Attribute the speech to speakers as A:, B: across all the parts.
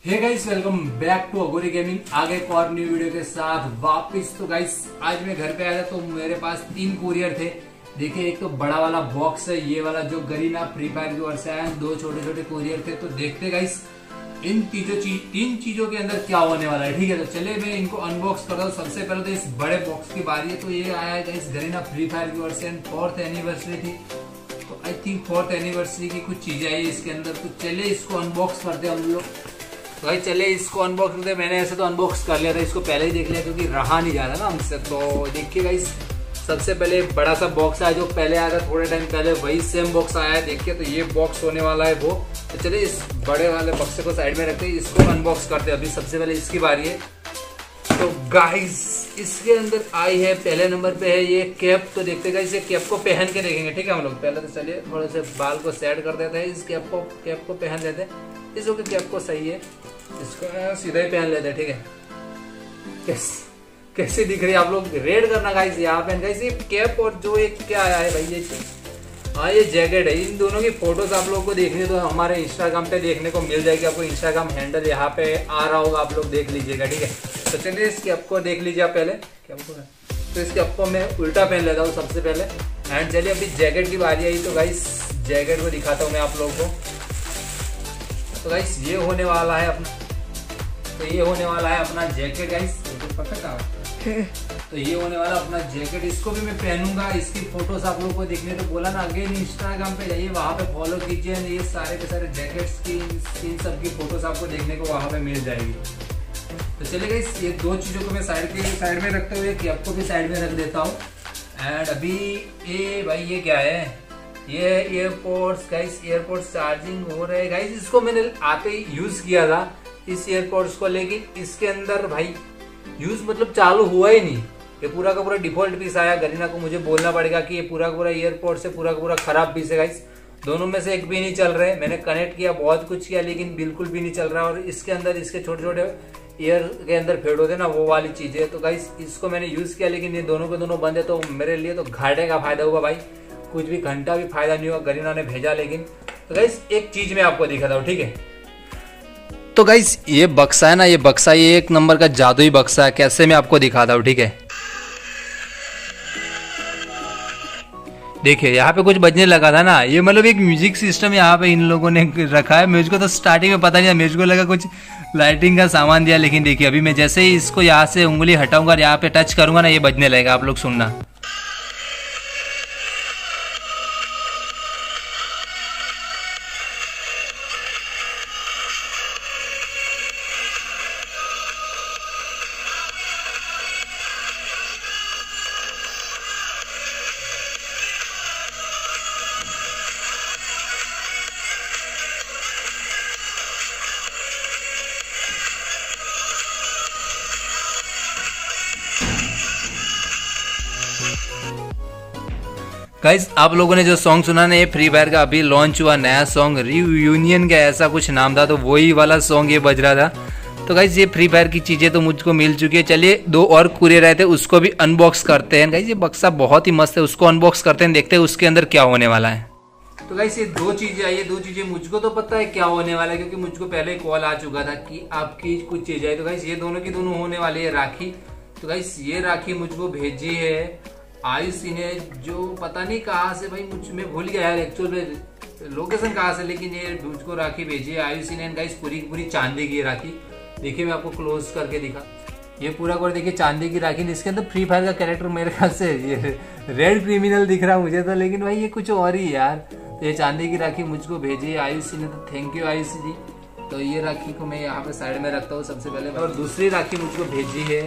A: Hey guys, welcome back to Aghori gaming. आगे एक और न्यू वीडियो के साथ वापस। तो गाइस आज मैं घर पे आया था तो मेरे पास 3 कुरियर थे। देखिए, एक तो बड़ा वाला बॉक्स है, ये वाला जो गरीना फ्री फायर की ओर से आया है। 2 छोटे छोटे कुरियर थे। तो देखते गाइस इन तीन चीजों के अंदर क्या होने वाला है। ठीक है, तो चले मैं इनको अनबॉक्स करता हूँ। सबसे पहले तो इस बड़े बॉक्स की बारी है। तो ये आया है गाइस गरीना फ्री फायर की ओर से, 4th एनिवर्सरी थी। तो आई थिंक 4th एनिवर्सरी की कुछ चीजें आई इसके अंदर। तो चले इसको अनबॉक्स करते हैं हम लोग। तो भाई चले इसको अनबॉक्स करते। मैंने ऐसे तो अनबॉक्स कर लिया था, इसको पहले ही देख लिया क्योंकि रहा नहीं जा रहा ना हमसे। तो देखिए गाइस, सबसे पहले बड़ा सा बॉक्स आया जो पहले आया था थोड़े टाइम पहले, वही सेम बॉक्स आया है। देखिए, तो ये बॉक्स होने वाला है वो। तो चलिए इस बड़े वाले बॉक्स को साइड में रखते हैं, इसको अनबॉक्स करते हैं। अभी सबसे पहले इसकी बारी है। तो गाइस इसके अंदर आई है, पहले नंबर पे है ये कैप। तो देखते गाइस, ये कैप को पहन के देखेंगे। ठीक है, हम लोग पहले तो चलिए थोड़े से बाल को सेट कर देते हैं। इस कैप को पहन देते हैं। इसको कैप को सही है, इसको सीधा ही पहन लेते हैं। ठीक है, कैसी दिख रही है आप लोग रेड करना गाइस। यहाँ पे गाइस ये कैप और जो एक क्या आया है भाई, ये जैकेट है। इन दोनों की फोटोज आप लोगों को देखनी तो हमारे इंस्टाग्राम पे देखने को मिल जाएगी। आपको इंस्टाग्राम हैंडल यहाँ पे आ रहा होगा, आप लोग देख लीजिएगा। ठीक है, तो चलिए इस कैप को देख लीजिए आप पहले। तो इस कैप को मैं उल्टा पहन लेता हूँ सबसे पहले। एंड चलिए अभी जैकेट की बारी आई। तो गाइस जैकेट को दिखाता हूँ मैं आप लोगों को। तो गाइस ये होने वाला है अपना, जैकेट गाइस। तो ये होने वाला अपना जैकेट। इसको भी मैं पहनूंगा। इसकी फोटोज आप लोगों को देखने तो बोला ना, अगेन इंस्टाग्राम पे जाइए, वहां पे फॉलो कीजिए। ये सारे के सारे जैकेट्स की इन सब की फोटोज आपको देखने को वहां पे मिल जाएगी। तो चलिए गाइस, ये 2 चीजों को मैं साइड में रखते हुए कैप को भी साइड में रख देता हूँ। एंड अभी ये भाई ये क्या है, ये एयरपोर्ट्स गाइस, एयरपोर्ट्स चार्जिंग हो रहे हैं गाइस। इसको मैंने आते ही यूज किया था इस एयरपोर्ट्स को, लेकिन इसके अंदर भाई यूज मतलब चालू हुआ ही नहीं। ये पूरा का पूरा डिफॉल्ट पीस आया। गरीना को मुझे बोलना पड़ेगा कि ये पूरा का पूरा एयरपोर्ट से पूरा का पूरा खराब पीस है गाइस। दोनों में से एक भी नहीं चल रहे। मैंने कनेक्ट किया, बहुत कुछ किया, लेकिन बिल्कुल भी नहीं चल रहा। और इसके अंदर इसके छोटे छोटे ईयर के अंदर फेड होते ना, वो वाली चीज है। तो गाइस इसको मैंने यूज किया, लेकिन ये दोनों के दोनों बंद है। तो मेरे लिए तो घाटे का फायदा हुआ भाई, कुछ भी घंटा भी फायदा नहीं हुआ। गरीना ने भेजा लेकिन। तो गाइस एक चीज मैं आपको दिखाता हूँ। ठीक है, तो गाइस ये बक्सा है ना, ये बक्सा ये एक नंबर का जादुई बक्सा है। कैसे मैं आपको दिखाता हूँ। ठीक है, देखिए यहाँ पे कुछ बजने लगा था ना, ये मतलब एक म्यूजिक सिस्टम यहाँ पे इन लोगों ने रखा है। मुझको तो स्टार्टिंग में पता नहीं था, मुझको लगा कुछ लाइटिंग का सामान दिया। लेकिन देखिए अभी मैं जैसे ही इसको यहाँ से उंगली हटाऊंगा और यहाँ पे टच करूंगा ना, ये बजने लगेगा। आप लोग सुनना। गाइस आप लोगों ने जो सॉन्ग सुना ना, ये फ्री फायर का अभी लॉन्च हुआ नया सॉन्ग, रियूनियन का ऐसा कुछ नाम था। तो वही वाला सॉन्ग ये बज रहा था। तो गाइस ये फ्री फायर की चीजें तो मुझको मिल चुकी है। चलिए 2 और कुरियर आए थे, उसको भी अनबॉक्स करते हैं। गाइस ये बक्सा बहुत ही मस्त है, उसको अनबॉक्स करते हैं, देखते हैं उसके अंदर क्या होने वाला है। तो गाइस ये 2 चीजें आई है। 2 चीजें मुझको तो पता है क्या होने वाला है, क्योंकि मुझको पहले कॉल आ चुका था कि आपकी कुछ चीजें आई। तो गाइस ये दोनों की दोनों होने वाली है राखी। तो गाइस ये राखी मुझको भेजी है आयुषी ने, जो पता नहीं कहाँ से भाई, मैं भूल गया यार एक्चुअल में लोकेशन कहाँ से, लेकिन ये मुझको राखी भेजी है आयुषी ने। गाइस पूरी चांदी की राखी। देखिए मैं आपको क्लोज करके दिखा, ये पूरा कर देखिए चांदी की राखी। इसके अंदर फ्री फायर का कैरेक्टर मेरे ख्याल से ये रेड क्रिमिनल दिख रहा मुझे तो, लेकिन भाई ये कुछ और ही यार। तो ये चांदी की राखी मुझको भेजी है आयुषी ने, तो थैंक यू आयुषी जी। तो ये राखी को मैं यहाँ पे साइड में रखता हूँ सबसे पहले। और दूसरी राखी मुझको भेजी है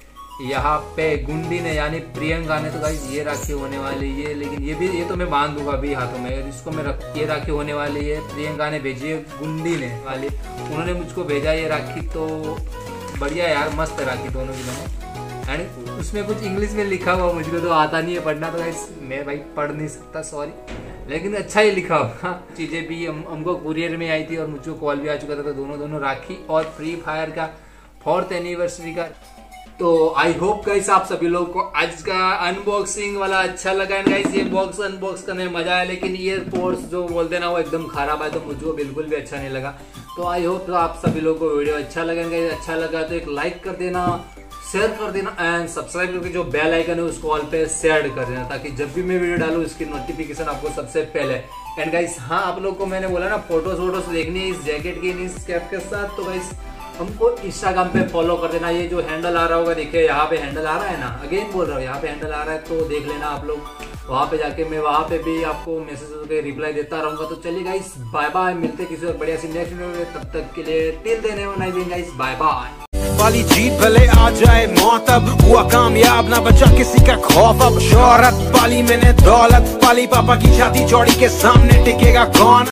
A: यहाँ पे गुंडी ने, यानी प्रियंका ने। तो गाइस ये राखी होने वाली है, लेकिन ये तो मैं बांध दूंगा अभी हाथों में। इसको मैं ये राखी होने वाली है, प्रियंका ने भेजी है, गुंडी ने वाली, उन्होंने मुझको भेजा ये राखी। तो बढ़िया यार, मस्त है राखी दोनों की दोनों। एंड उसमें कुछ इंग्लिश में लिखा हुआ, मुझको तो आता नहीं है पढ़ना। तो गाइस मैं भाई पढ़ नहीं सकता, सॉरी, लेकिन अच्छा ही लिखा हुआ। चीजें भी हमको कुरियर में आई थी और मुझको कॉल भी आ चुका था। तो दोनों राखी और फ्री फायर का 4th एनिवर्सरी का। तो आई होप गाइस आप सभी लोग को आज का अनबॉक्सिंग वाला अच्छा लगा है। गाइस ये बॉक्स अनबॉक्स करने में मजा आया, लेकिन ईयरपोड्स जो बोलते ना वो एकदम खराब है, तो मुझको बिल्कुल भी अच्छा नहीं लगा। तो आई होप तो आप सभी लोगों को वीडियो अच्छा लगेगा। अच्छा लगा तो एक लाइक कर देना, शेयर कर देना एंड सब्सक्राइब करके जो बेल आइकन है उसको ऑल पे शेयर कर देना, ताकि जब भी मैं वीडियो डालूं इसकी नोटिफिकेशन आपको सबसे पहले। एंड गाइस हाँ, आप लोग को मैंने बोला ना फोटोज वोटोज देखनी है इस जैकेट की, इस कैप के साथ, तो गाइस हमको इंस्टाग्राम पे फॉलो कर देना। ये जो हैंडल आ रहा होगा, देखिए यहाँ पे हैंडल आ रहा है ना, अगेन बोल रहा हूँ यहाँ पे हैंडल आ रहा है, तो देख लेना आप लोग। वहां पे जाके मैं वहां पे भी आपको मैसेज के रिप्लाई देता रहूंगा। तो चलिए गाइस बाय बाय, मिलते किसी और बढ़िया सी नेक्स्ट वीडियो में, तब तक के लिए till then have a nice day guys, bye bye.
B: वाली जीत भले आ जाए मौत, अब हुआ कामयाब ना बचा किसी का खौफ। अब शोहरत पाली मैंने दौलत पाली, पापा की छाती चौड़ी के सामने टिकेगा कौन।